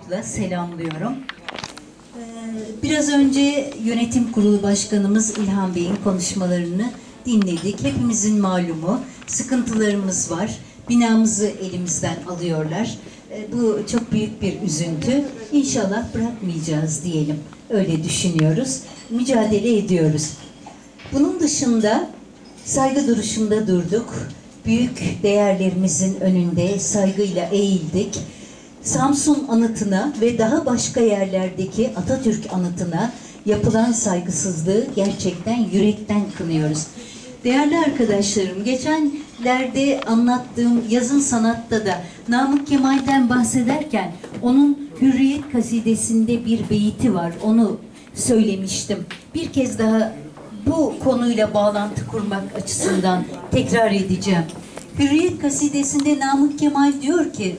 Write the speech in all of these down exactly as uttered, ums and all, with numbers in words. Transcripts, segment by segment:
saygıyla selamlıyorum. Biraz önce Yönetim Kurulu Başkanımız İlhan Bey'in konuşmalarını dinledik. Hepimizin malumu sıkıntılarımız var. Binamızı elimizden alıyorlar. Bu çok büyük bir üzüntü. İnşallah bırakmayacağız diyelim. Öyle düşünüyoruz. Mücadele ediyoruz. Bunun dışında saygı duruşunda durduk. Büyük değerlerimizin önünde saygıyla eğildik. Samsun anıtına ve daha başka yerlerdeki Atatürk anıtına yapılan saygısızlığı gerçekten yürekten kınıyoruz. Değerli arkadaşlarım, geçenlerde anlattığım Yazın Sanat'ta da Namık Kemal'den bahsederken onun Hürriyet kasidesinde bir beyti var. Onu söylemiştim. Bir kez daha bu konuyla bağlantı kurmak açısından tekrar edeceğim. Hürriyet kasidesinde Namık Kemal diyor ki: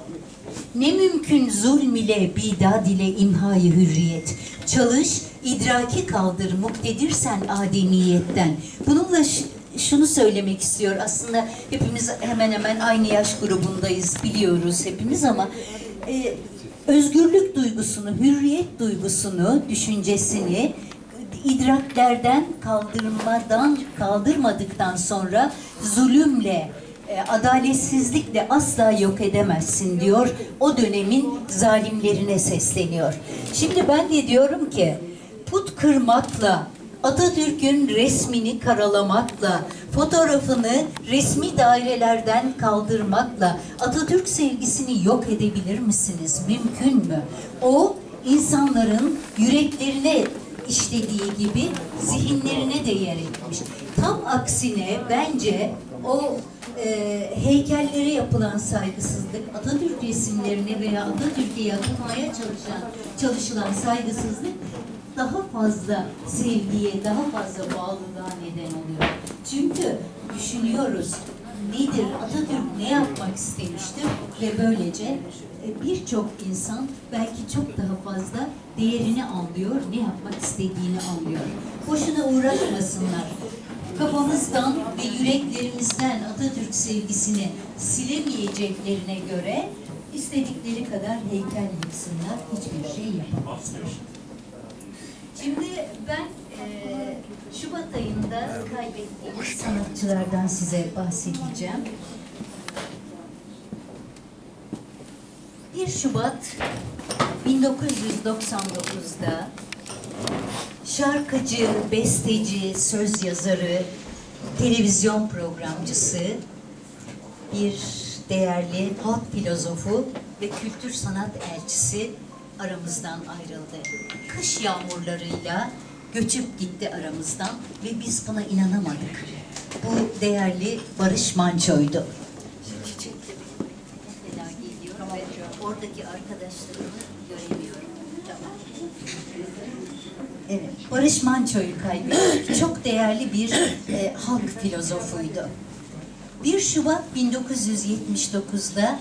ne mümkün zulm ile bidad ile imhayı hürriyet. Çalış, idraki kaldır, muktedirsen ademiyetten. Bununla şunu söylemek istiyor. Aslında hepimiz hemen hemen aynı yaş grubundayız, biliyoruz hepimiz ama e, özgürlük duygusunu, hürriyet duygusunu, düşüncesini idraklerden kaldırmadan, kaldırmadıktan sonra zulümle, adaletsizlikle asla yok edemezsin diyor. O dönemin zalimlerine sesleniyor. Şimdi ben de diyorum ki put kırmakla, Atatürk'ün resmini karalamakla, fotoğrafını resmi dairelerden kaldırmakla Atatürk sevgisini yok edebilir misiniz? Mümkün mü? O insanların yüreklerine işlediği gibi zihinlerine de yer etmiş. Tam aksine bence o e, heykellere yapılan saygısızlık, Atatürk resimlerine veya Atatürk'e yakınmaya çalışan, çalışılan saygısızlık daha fazla sevgiye, daha fazla bağlılığa neden oluyor. Çünkü düşünüyoruz, nedir, Atatürk ne yapmak istemiştir ve böylece birçok insan belki çok daha fazla değerini anlıyor, ne yapmak istediğini anlıyor. Boşuna uğraşmasınlar. Kafamızdan ve yüreklerimizden Atatürk sevgisini silemeyeceklerine göre istedikleri kadar heykel yapsınlar, hiçbir şey yapamazlar. Şimdi ben e, Şubat ayında kaybettiğimiz sanatçılardan size bahsedeceğim. bir Şubat bin dokuz yüz doksan dokuz'da şarkıcı, besteci, söz yazarı, televizyon programcısı, bir değerli halk filozofu ve kültür sanat elçisi aramızdan ayrıldı. Kış yağmurlarıyla göçüp gitti aramızdan ve biz buna inanamadık. Bu değerli Barış Manço'ydu. Oradaki arkadaşlarımı göremiyorum. Tamam. Evet, Barış Manço'yu kaybettik. Çok değerli bir e, halk filozofuydu. bir Şubat bin dokuz yüz yetmiş dokuz'da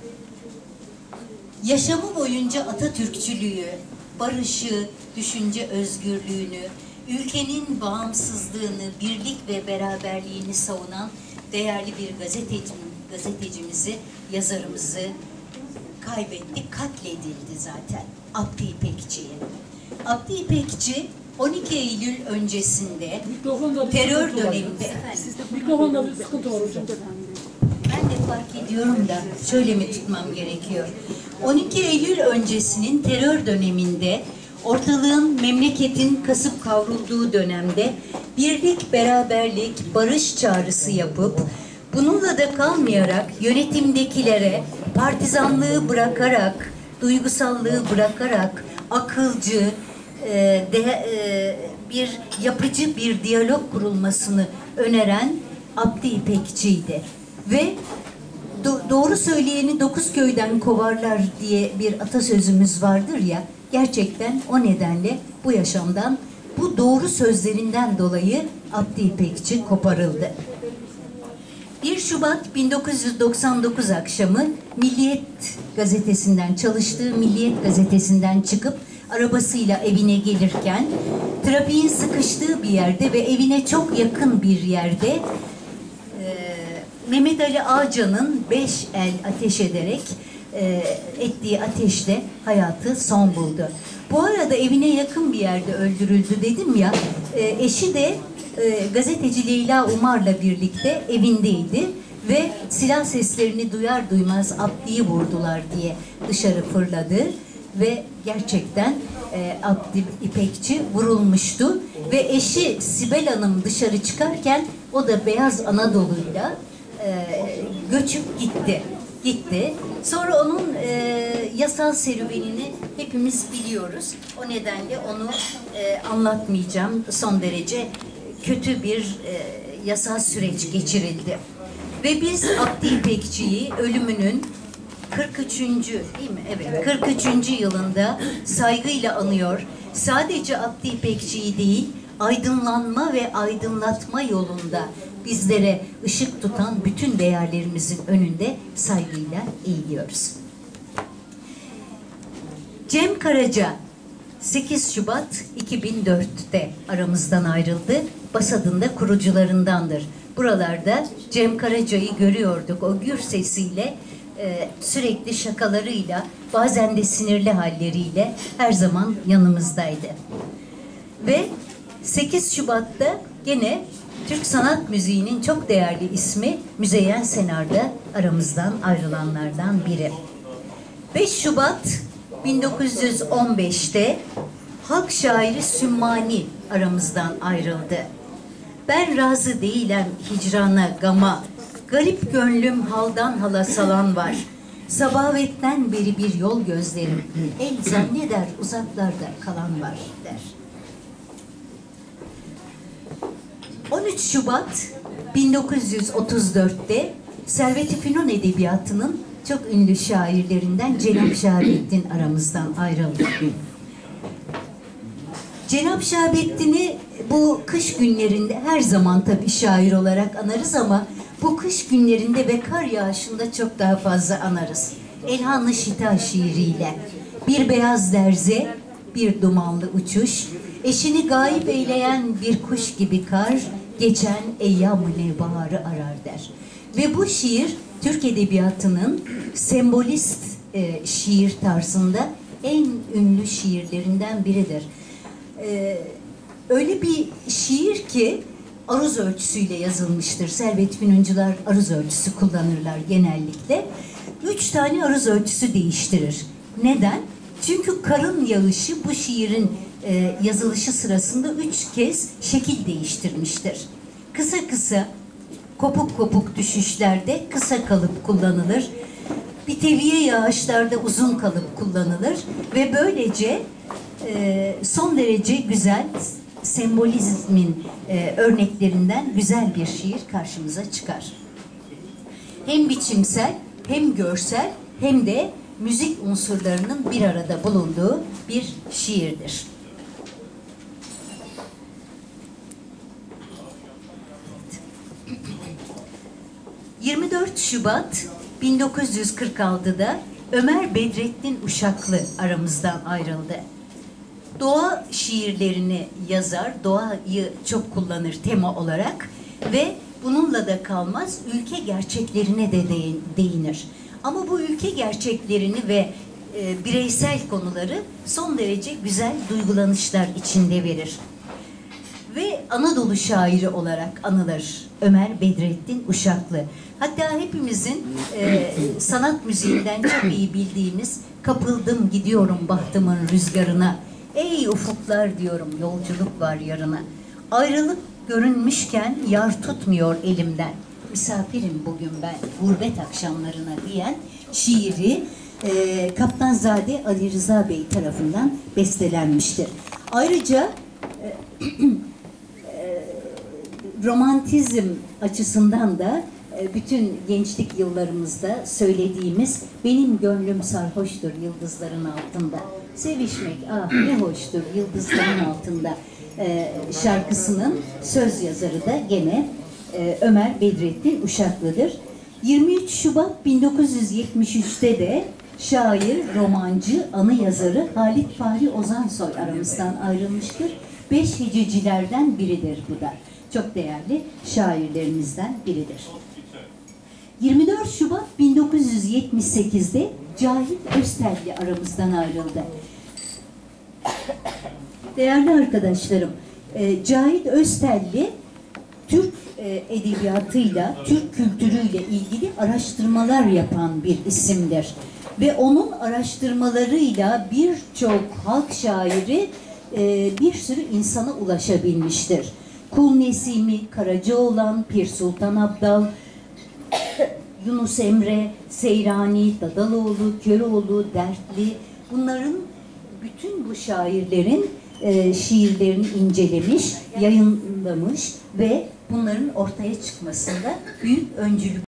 yaşamı boyunca Atatürkçülüğü, barışı, düşünce özgürlüğünü, ülkenin bağımsızlığını, birlik ve beraberliğini savunan değerli bir gazeteci, gazetecimizi, yazarımızı kaybettik, katledildi zaten. Abdi İpekçi'yi. Abdi İpekçi on iki Eylül öncesinde terör döneminde... Mikrofonda bir sıkıntı var hocam. Ben de fark ediyorum da şöyle mi tutmam gerekiyor? on iki Eylül öncesinin terör döneminde, ortalığın, memleketin kasıp kavrulduğu dönemde birlik, beraberlik, barış çağrısı yapıp bununla da kalmayarak yönetimdekilere partizanlığı bırakarak, duygusallığı bırakarak akılcı, e, de, e, bir yapıcı bir diyalog kurulmasını öneren Abdi İpekçi'ydi. Ve do doğru söyleyeni dokuz köyden kovarlar diye bir atasözümüz vardır ya, gerçekten o nedenle bu yaşamdan, bu doğru sözlerinden dolayı Abdi İpekçi koparıldı. bir Şubat bin dokuz yüz doksan dokuz akşamı Milliyet gazetesinden, çalıştığı Milliyet gazetesinden çıkıp arabasıyla evine gelirken trafiğin sıkıştığı bir yerde ve evine çok yakın bir yerde e, Mehmet Ali Ağcan'ın beş el ateş ederek e, ettiği ateşle hayatı son buldu. Bu arada evine yakın bir yerde öldürüldü dedim ya, e, eşi de e, gazeteci Leyla Umar'la birlikte evindeydi ve silah seslerini duyar duymaz Abdi'yi vurdular diye dışarı fırladı ve gerçekten e, Abdi İpekçi vurulmuştu ve eşi Sibel Hanım dışarı çıkarken o da Beyaz Anadolu'yla e, göçüp gitti. Gitti. Sonra onun e, yasal serüvenini hepimiz biliyoruz. O nedenle onu e, anlatmayacağım. Son derece kötü bir e, yasal süreç geçirildi. Ve biz Abdi İpekçi'yi ölümünün kırk üçüncü değil mi? Evet, kırk üçüncü yılında saygıyla anıyor. Sadece Abdi İpekçi'yi değil, aydınlanma ve aydınlatma yolunda bizlere ışık tutan bütün değerlerimizin önünde saygıyla eğiliyoruz. Cem Karaca sekiz Şubat iki bin dört'te aramızdan ayrıldı. Basad'ın da kurucularındandır. Buralarda Cem Karaca'yı görüyorduk. O gür sesiyle, e, sürekli şakalarıyla, bazen de sinirli halleriyle her zaman yanımızdaydı. Ve sekiz Şubat'ta gene Türk sanat müziğinin çok değerli ismi Müzeyyen Senar da aramızdan ayrılanlardan biri. beş Şubat bin dokuz yüz on beş'te halk şairi Sümmani aramızdan ayrıldı. Ben razı değilim hicrana gama, garip gönlüm haldan hala salan var. Sabavetten beri bir yol gözlerim, el zanneder uzaklarda kalan var der. on üç Şubat bin dokuz yüz otuz dört'te Servet-i Fünun Edebiyatı'nın çok ünlü şairlerinden Cenab Şahabettin aramızdan ayrıldı. Cenab Şahabettin'i bu kış günlerinde her zaman tabii şair olarak anarız ama bu kış günlerinde ve kar yağışında çok daha fazla anarız. Elhan-ı Şita şiiriyle bir beyaz derze, bir dumanlı uçuş, eşini gayip eyleyen bir kuş gibi kar, geçen eyyam-ı nevbaharı arar der. Ve bu şiir Türk Edebiyatı'nın sembolist e, şiir tarzında en ünlü şiirlerinden biridir. E, öyle bir şiir ki aruz ölçüsüyle yazılmıştır. Servet Fünuncular aruz ölçüsü kullanırlar genellikle. Üç tane aruz ölçüsü değiştirir. Neden? Çünkü karın yağışı bu şiirin e, yazılışı sırasında üç kez şekil değiştirmiştir. Kısa kısa, kopuk kopuk düşüşlerde kısa kalıp kullanılır. Biteviye yağışlarda uzun kalıp kullanılır ve böylece e, son derece güzel sembolizmin e, örneklerinden güzel bir şiir karşımıza çıkar. Hem biçimsel, hem görsel, hem de müzik unsurlarının bir arada bulunduğu bir şiirdir. yirmi dört Şubat bin dokuz yüz kırk altı'da Ömer Bedrettin Uşaklı aramızdan ayrıldı. Doğa şiirlerini yazar, doğayı çok kullanır tema olarak ve bununla da kalmaz, ülke gerçeklerine de değinir. Ama bu ülke gerçeklerini ve e, bireysel konuları son derece güzel duygulanışlar içinde verir. Ve Anadolu şairi olarak anılır Ömer Bedrettin Uşaklı. Hatta hepimizin e, sanat müziğinden çok iyi bildiğimiz "Kapıldım gidiyorum bahtımın rüzgarına, ey ufuklar diyorum yolculuk var yarına. Ayrılık görünmüşken yar tutmuyor elimden. Misafirim bugün ben gurbet akşamlarına" diyen şiiri e, Kaptanzade Ali Rıza Bey tarafından bestelenmiştir. Ayrıca e, e, romantizm açısından da e, bütün gençlik yıllarımızda söylediğimiz "Benim gönlüm sarhoştur yıldızların altında, sevişmek ah ne hoştur yıldızların altında" e, şarkısının söz yazarı da gene e, Ömer Bedrettin Uşaklı'dır. yirmi üç Şubat bin dokuz yüz yetmiş üç'te de şair, romancı, anı yazarı Halit Fahri Ozansoy aramızdan ayrılmıştır. Beş hececilerden biridir bu da. Çok değerli şairlerimizden biridir. yirmi dört Şubat bin dokuz yüz yetmiş sekiz'de Cahit Öztelli aramızdan ayrıldı. Değerli arkadaşlarım, e, Cahit Öztelli Türk e, edebiyatıyla, Türk kültürüyle ilgili araştırmalar yapan bir isimdir. Ve onun araştırmalarıyla birçok halk şairi e, bir sürü insana ulaşabilmiştir. Kul Nesimi, Karacaoğlan, Pir Sultan Abdal, Yunus Emre, Seyrani, Dadaloğlu, Köroğlu, Dertli, bunların bütün bu şairlerin e, şiirlerini incelemiş, yayınlamış ve bunların ortaya çıkmasında büyük öncülük